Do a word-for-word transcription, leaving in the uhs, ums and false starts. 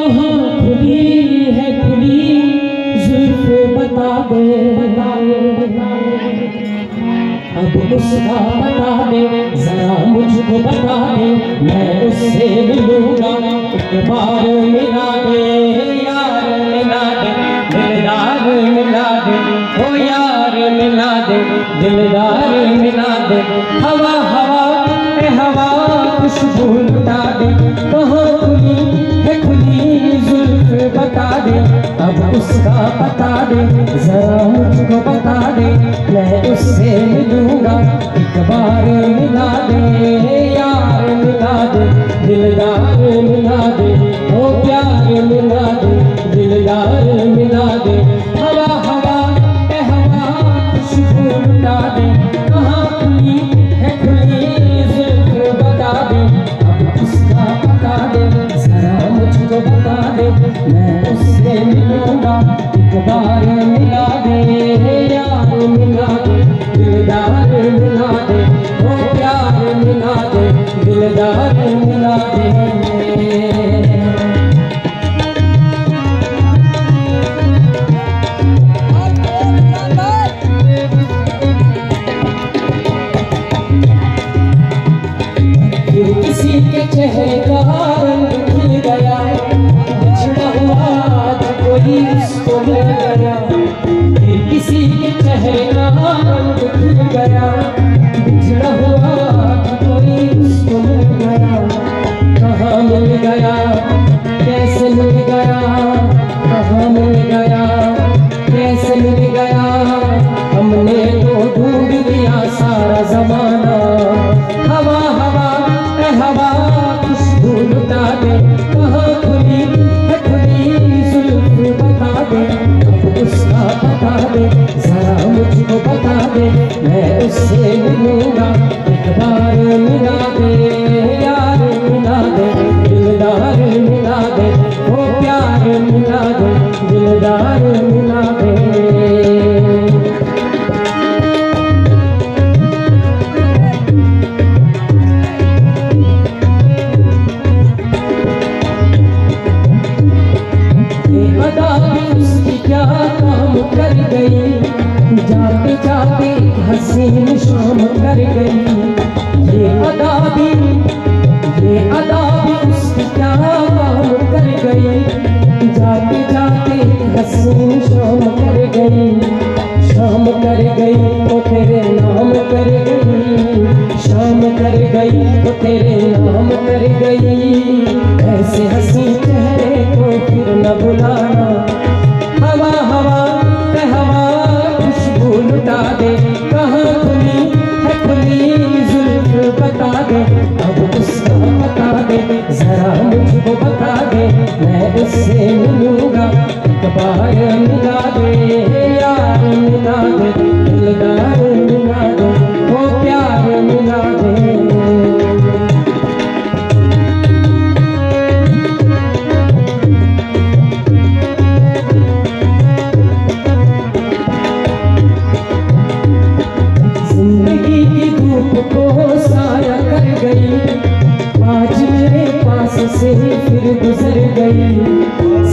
कहाँ खुली है खुली जुल्फ बता दे, अब उसका बता दे, जरा मुझको बता दे, मैं उससे मिलूंगा, एक बार मिला दे यार मिला दे, दिलदार मिला दे, ओ यार मिला दे, दिलदार मिला दे। हवा हवा ए हवा खुशबू लुटा दे, कहाँ खुली है खुली जुल्फ बता दे, अब उसका बता दे, जरा मुझको बता दे, मैं उससे मिलूंगा, एक बार मिला दे यार मिला दे, दिलदार मिला दे, ओ प्यार मिला दे, दिलदार मिला दे। हवा हवा ए हवा खुशबू लुटा दे, कहाँ खुली है खुली जुल्फ बता दे, अब उसका बता दे, जरा मुझको बता दे, मैं उससे मिलूंगा, एक बार मिला दे यार मिला दे, दिलदार मिला दे, ओ प्यार मिला दे, दिलदार मिला दे। फिर किसी के चेहरे का रंग खिल गया, बिछड़ा हुआ था कोई उसको मिल गया, फिर किसी के चेहरे का रंग खिल गया, बिछड़ा हुआ था कोई उसको मिल गया, कहाँ मिल गया कैसे मिल गया, कहाँ मिल गया कैसे मिल गया, हमने तो ढूंढ लिया सारा जमाना। हवा हवा ए हवा खुशबू लुटा दे, कहाँ खुली है खुली जुल्फ बता दे, अब उसका बता दे, जरा मुझको बता दे, मैं उससे मिलूंगा, एक बार मिला दे यार मिला दे, दिलदार मिला दे, ओ प्यार मिला दे, दिलदार मिला दे। क्या काम कर गई, जाते जाते हसीन शाम कर गई, ये अदा भी ये अदा भी उसकी क्या काम कर गई, जाते जाते हसीन शाम कर गई, शाम कर गई तो तेरे नाम कर गई, शाम कर गई तो तेरे नाम कर गई, ऐसे हंसी चेहरे को फिर न बुलाना। हवा हवा ए हवा खुशबू लुटा दे, कहाँ खुली है खुली जुल्फ बता दे, अब उसका बता दे, जरा मुझको बता दे, मैं उससे मिलूंगा, एक बार मिला दे यार मिला दे, दिलदार मिला दे, ओ प्यार मिला दे। को साया कर गई, आज मेरे पास से फिर गुजर गई,